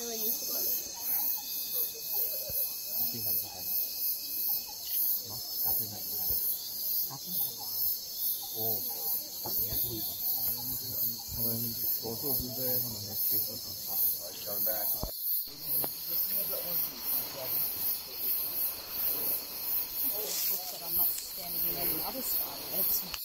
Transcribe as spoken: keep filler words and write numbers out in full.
Never used to money. Copy này là nó copy này là copy 오 copy vui mà mình có số gì về mà mình chịu không phải chọn ra But I'm not standing in any other style.